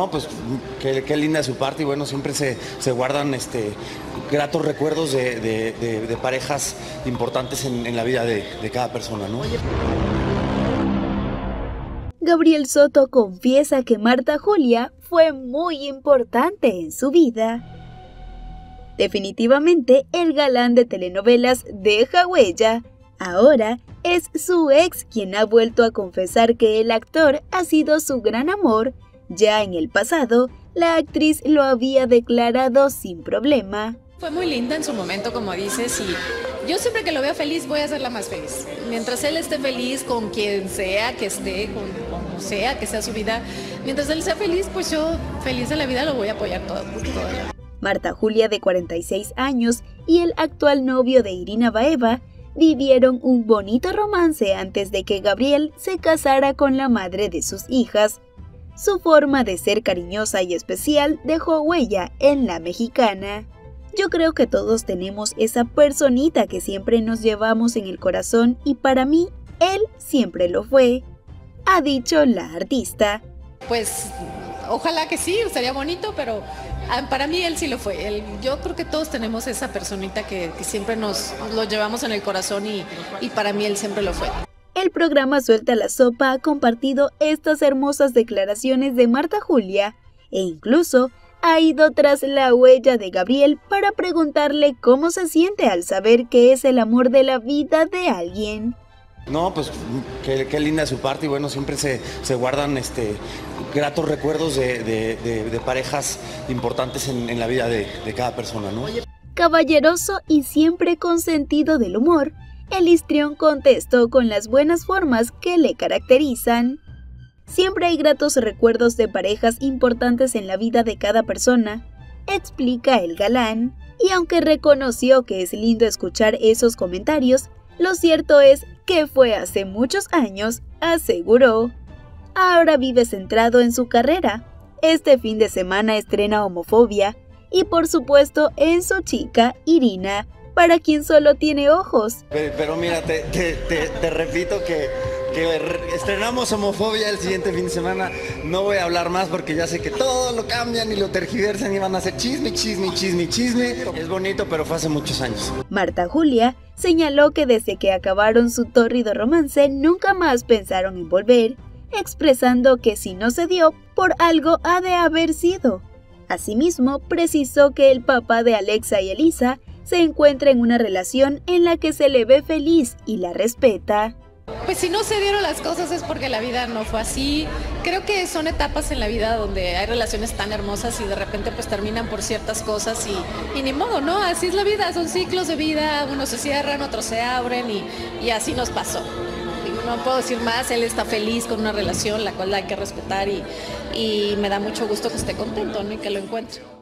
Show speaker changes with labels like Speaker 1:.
Speaker 1: No, pues qué linda de su parte y bueno, siempre se guardan gratos recuerdos de parejas importantes en la vida de cada persona, ¿no?
Speaker 2: Gabriel Soto confiesa que Marta Julia fue muy importante en su vida. Definitivamente, el galán de telenovelas deja huella. Ahora es su ex quien ha vuelto a confesar que el actor ha sido su gran amor. Ya en el pasado, la actriz lo había declarado sin problema.
Speaker 3: Fue muy linda en su momento, como dices, y yo siempre que lo veo feliz voy a hacerla más feliz. Mientras él esté feliz con quien sea que esté, con como sea que sea su vida, mientras él sea feliz, pues yo feliz de la vida lo voy a apoyar todo.
Speaker 2: Marta Julia, de 46 años, y el actual novio de Irina Baeva vivieron un bonito romance antes de que Gabriel se casara con la madre de sus hijas. Su forma de ser cariñosa y especial dejó huella en la mexicana. Yo creo que todos tenemos esa personita que siempre nos llevamos en el corazón y para mí, él siempre lo fue, ha dicho la artista.
Speaker 3: Pues ojalá que sí, estaría bonito, pero para mí él sí lo fue. Yo creo que todos tenemos esa personita que siempre nos lo llevamos en el corazón y para mí él siempre lo fue.
Speaker 2: El programa Suelta la Sopa ha compartido estas hermosas declaraciones de Marta Julia e incluso ha ido tras la huella de Gabriel para preguntarle cómo se siente al saber que es el amor de la vida de alguien.
Speaker 1: No, pues qué linda de su parte y bueno, siempre se guardan gratos recuerdos de parejas importantes en la vida de cada persona, ¿no?
Speaker 2: Caballeroso y siempre con sentido del humor, el histrión contestó con las buenas formas que le caracterizan. Siempre hay gratos recuerdos de parejas importantes en la vida de cada persona, explica el galán, y aunque reconoció que es lindo escuchar esos comentarios, lo cierto es que fue hace muchos años, aseguró. Ahora vive centrado en su carrera. Este fin de semana estrena Homofobia y por supuesto en su chica Irina, para quien solo tiene ojos.
Speaker 1: Pero mira, te repito que estrenamos Homofobia el siguiente fin de semana. No voy a hablar más porque ya sé que todo lo cambian y lo tergiversan y van a hacer chisme. Es bonito, pero fue hace muchos años.
Speaker 2: Marta Julia señaló que desde que acabaron su tórrido romance nunca más pensaron en volver, expresando que si no se dio, por algo ha de haber sido. Asimismo, precisó que el papá de Alexa y Elisa se encuentra en una relación en la que se le ve feliz y la respeta.
Speaker 3: Pues si no se dieron las cosas es porque la vida no fue así. Creo que son etapas en la vida donde hay relaciones tan hermosas y de repente pues terminan por ciertas cosas y ni modo, ¿no? Así es la vida, son ciclos de vida, unos se cierran, otros se abren y así nos pasó. No puedo decir más, él está feliz con una relación la cual hay que respetar y me da mucho gusto que esté contento, ¿no? Y que lo encuentre.